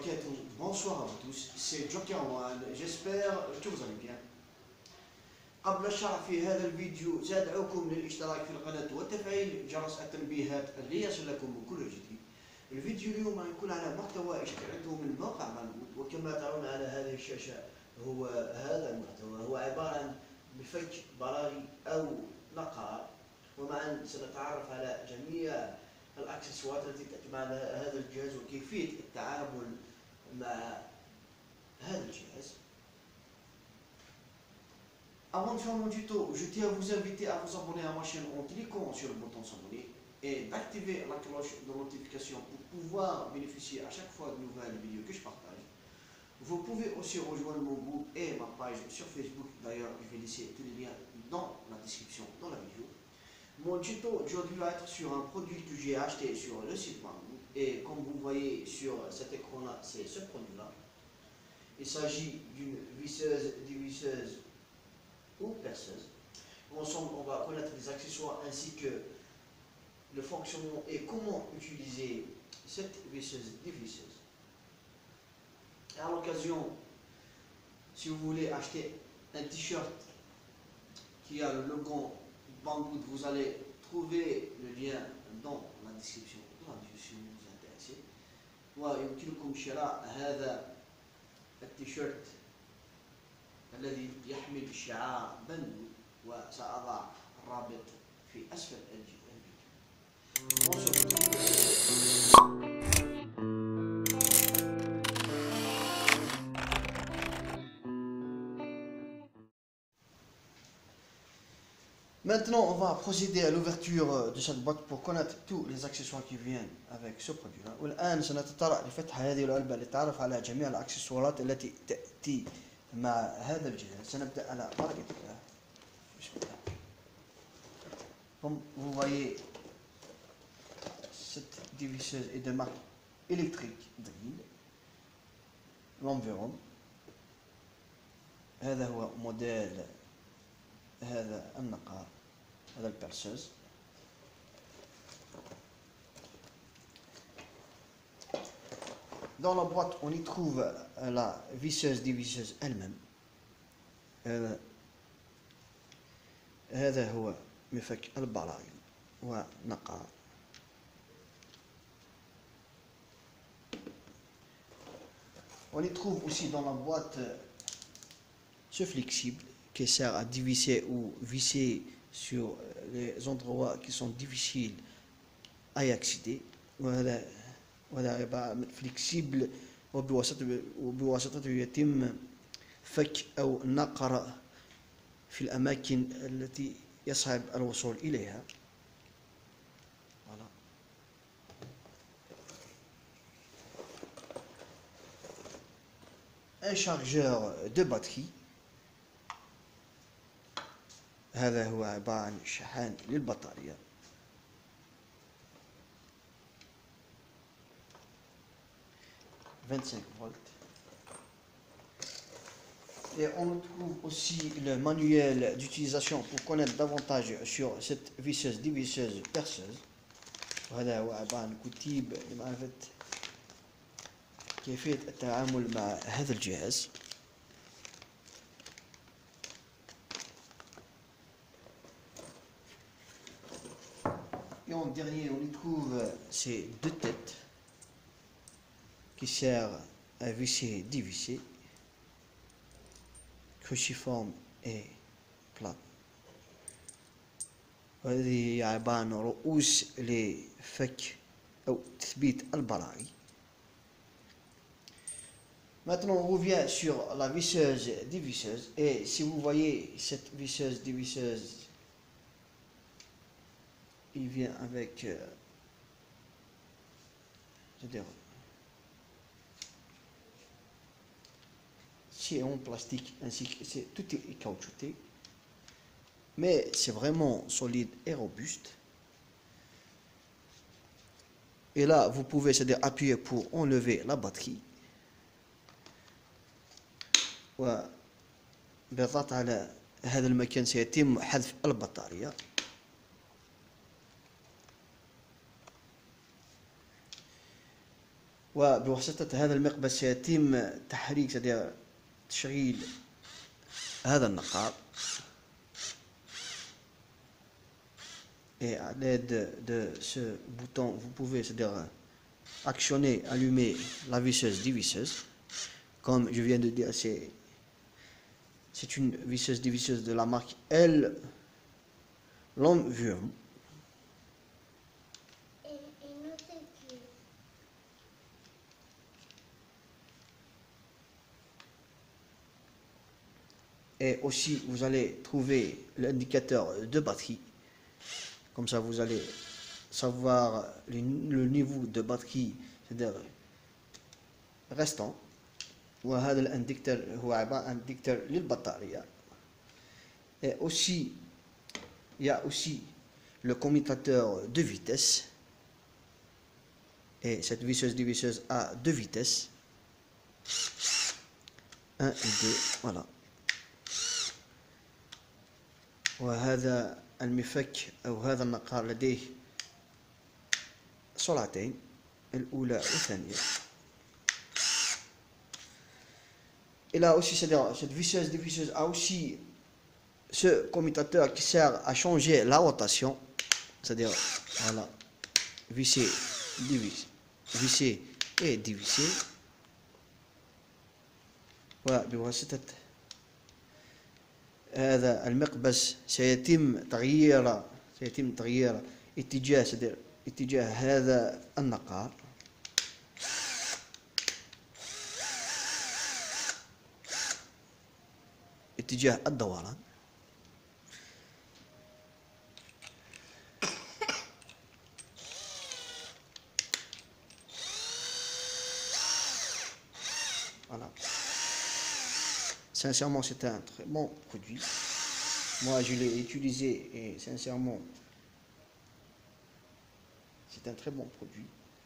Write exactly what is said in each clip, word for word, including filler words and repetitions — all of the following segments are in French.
barakatuh. Bonsoir à vous tous, c'est Joker One, j'espère que vous allez bien. قبل الشرح في هذا الفيديو سأدعوكم للاشتراك في القناة وتفعيل جرس التنبيهات ليصلكم كل جديد. الفيديو اليوم يكون على محتوى اشتريته من موقع مانجود، وكما ترون على هذه الشاشة هو هذا المحتوى، هو عبارة عن بفك براغي أو نقار، ومعا سنتعرف على جميع الأكسسوارات التي تأتي مع هذا الجهاز وكيفية التعامل مع هذا الجهاز. Avant de faire mon tuto, je tiens à vous inviter à vous abonner à ma chaîne en cliquant sur le bouton s'abonner et d'activer la cloche de notification pour pouvoir bénéficier à chaque fois de nouvelles vidéos que je partage. Vous pouvez aussi rejoindre mon groupe et ma page sur Facebook. D'ailleurs, je vais laisser tous les liens dans la description dans la vidéo. Mon tuto aujourd'hui va être sur un produit que j'ai acheté sur le site Manggood, et comme vous voyez sur cet écran là, c'est ce produit là. Il s'agit d'une visseuse, dévisseuse ou perceuse. Ensemble, on va connaître les accessoires ainsi que le fonctionnement et comment utiliser cette visseuse dévisseuse. Et à l'occasion, si vous voulez acheter un t-shirt qui a le logo Manggood, vous allez trouver le lien dans la description de la vidéo si vous vous intéressez. ويمكنكم شراء هذا التيشيرت الذي يحمل شعار مانجود، وسأضع الرابط في أسفل الفيديو. Maintenant, on va procéder à l'ouverture de cette boîte pour connaître tous les accessoires qui viennent avec ce produit-là. والآن سنتطرق لفتح هذه العلبة للتعرف على جميع الأكسسوارات التي تأتي مع هذا الجهاز. سنبدأ على بركة الله. بسم الله. Comme vous voyez, cette dévisseuse est de marque électrique Drill. l'environ. هذا هو موديل هذا النقار، هذا البرسوز. Dans la boîte, on y trouve la visseuse dévisseuse elle-même. هذا هو مفك البراغي ونقار. On y trouve aussi dans la boîte ce flexible qui sert à dévisser ou visser sur les endroits qui sont difficiles à y accéder. وهذا وهذا عبارة عن فليكسيبل، وبواسطته يتم فك أو نقر في الأماكن التي يصعب الوصول إليها. voilà. Un chargeur de batterie. هذا هو عبارة عن شحن للبطارية. vingt-cinq volts. Et on trouve aussi le manuel d'utilisation pour connaître davantage sur cette visseuse dévisseuse perceuse. وهذا هو عبارة عن كتيب لمعرفة كيفية التعامل مع هذا الجهاز. Et en dernier, on y trouve ces deux têtes qui servent à visser, dévisser, cruciforme et plat. وهذه هي عبارة عن رؤوس لفك أو تثبيت البراغي. Maintenant, on revient sur la visseuse dévisseuse, et si vous voyez cette visseuse dévisseuse, il vient avec euh, c'est-à-dire c'est en plastique ainsi que c'est tout est caoutchouté, mais c'est vraiment solide et robuste. Et là, vous pouvez c'est-à-dire appuyer pour enlever la batterie. وبالضغط على هذا المكان سيتم حذف البطارية. وبواسطة هذا المقبس سيتم تحريك c'est-à-dire تشغيل هذا النقار. Et à l'aide de ce bouton, vous pouvez c'est-à-dire actionner, allumer la visseuse dévisseuse. Comme je viens de dire, c'est c'est une visseuse dévisseuse de la marque L. Longview. Et aussi, vous allez trouver l'indicateur de batterie. Comme ça, vous allez savoir le, le niveau de batterie, c'est-à-dire restant. وهذا الانديكتور هو عبارة عن انديكتور للبطارية. Et aussi, il y a aussi le commutateur de vitesse. Et cette visseuse dévisseuse a deux vitesses. un et deux, voilà. وهذا المفك أو هذا النقار لديه سرعتين الأولى والثانية. Il a aussi, c'est-à-dire cette visseuse dévisseuse a aussi ce commutateur qui sert à changer la rotation, c'est-à-dire voilà, visser, dévisser, visser et dévisser. وبواسطة هذا المقبس سيتم تغيير سيتم تغيير اتجاه c'est-à-dire اتجاه هذا النقار. اتجاه الدوران. Voilà. Sincèrement, c'est un très bon produit. Moi, je l'ai utilisé et sincèrement, c'est un très bon produit.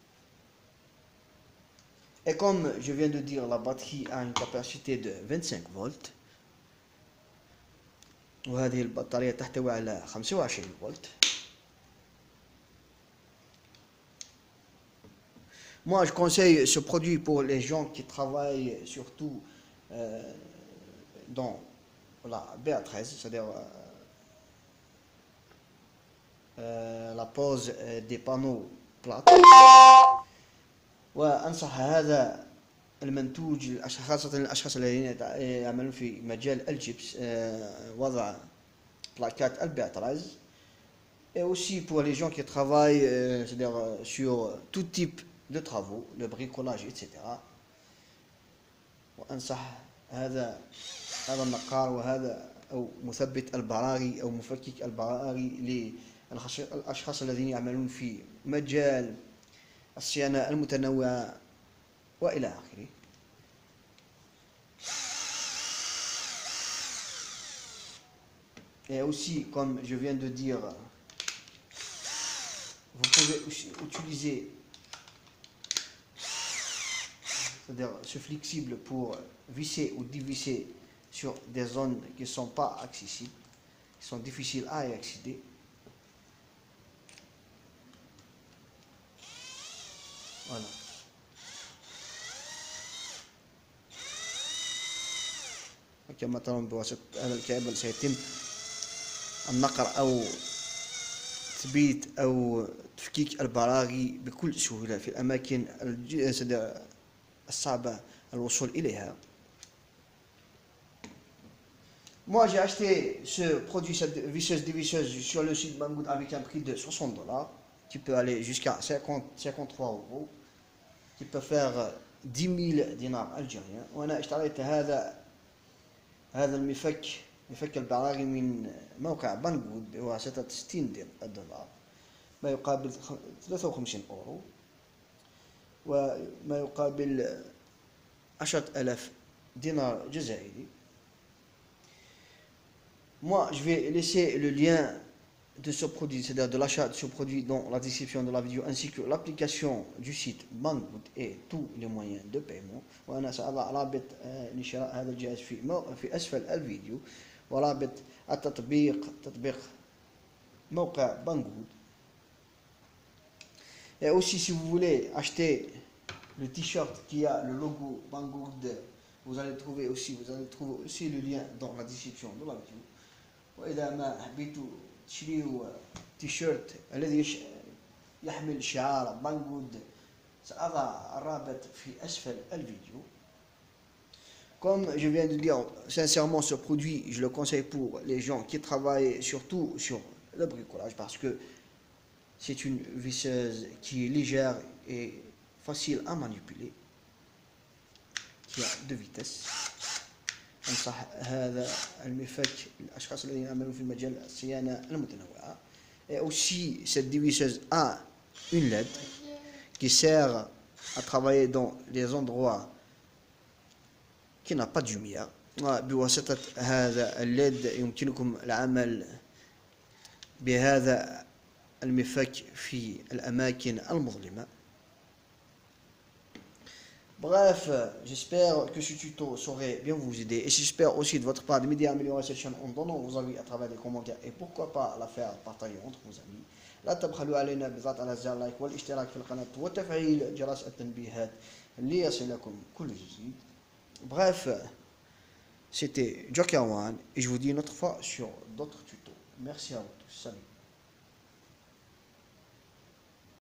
Et comme je viens de dire, la batterie a une capacité de vingt-cinq volts. وهذه البطارية تحتوي على خمسة وعشرين فولت. Moi, je conseille ce produit pour les gens qui travaillent surtout euh, dans la B A treize, c'est-à-dire euh, euh, la pose des panneaux plates. وأنصح هذا المنتوج خاصة الأشخاص الذين يعملون في مجال الجبس وضع بلاكات البي A treize. Et aussi pour les gens qui travaillent euh, c'est-à-dire sur tout type de travaux, le bricolage, et cetera. وأنصح هذا هذا النقار وهذا أو مثبت البراغي أو مفكك البراغي للأشخاص الذين يعملون في مجال الصيانة المتنوعة وإلى آخره. Et aussi, comme je viens de dire, vous pouvez aussi utiliser c'est-à-dire ce flexible pour visser ou dévisser sur des zones qui ne sont pas accessibles, qui sont difficiles à y accéder. Voilà. كما ترون بواسطة هذا الكابل سيتم النقر أو تثبيت أو تفكيك البراغي بكل سهولة في الأماكن الصعبة الوصول إليها. Moi j'ai acheté ce produit, cette visseuse dévisseuse sur le site Banggood avec un prix de soixante dollars qui peut aller jusqu'à cinquante-trois euros, qui peut faire dix mille dinars algériens. وأنا اشتريت هذا هذا المفك مفك البراغي من موقع بانغود بواسطة ستين دولار ما يقابل ثلاثة وخمسين أورو وما يقابل عشرة آلاف دينار جزائري. Moi, je vais laisser le lien de ce produit, c'est-à-dire de l'achat de ce produit dans la description de la vidéo, ainsi que l'application du site Banggood et tous les moyens de paiement. وأنا سأضع رابط لشراء هذا الجهاز في في أسفل الفيديو ورابط التطبيق تطبيق موقع Banggood. Et aussi, si vous voulez acheter le t-shirt qui a le logo Banggood, vous allez trouver aussi, vous allez trouver aussi le lien dans la description de la vidéo. وإذا ما حبيتوا تشريوا تيشيرت الذي يحمل شعار بانغود سأضع الرابط في أسفل الفيديو. Comme je viens de dire, sincèrement, ce produit, je le conseille pour les gens qui travaillent surtout sur le bricolage parce que c'est une visseuse qui est légère et facile à manipuler, qui a deux vitesses. أنصح هذا المفك للأشخاص الذين يعملون في مجال الصيانة المتنوعة. Et aussi, cette visseuse a une L E D qui sert à travailler dans les endroits qui n'a pas de lumière. بواسطة هذا ال إل إي دي يمكنكم العمل بهذا المفك في الأماكن المظلمة. Bref, j'espère que ce tuto saurait bien vous aider et j'espère aussi de votre part de m'aider à améliorer cette chaîne en donnant vos avis à travers des commentaires et pourquoi pas la faire partager entre vos amis. لا تبخلوا علينا بالضغط على زر لايك والاشتراك في القناة وتفعيل جرس التنبيهات ليصلكم كل جديد. Bref, c'était Joker One et je vous dis une autre fois sur d'autres tutos. Merci à vous tous. Salut.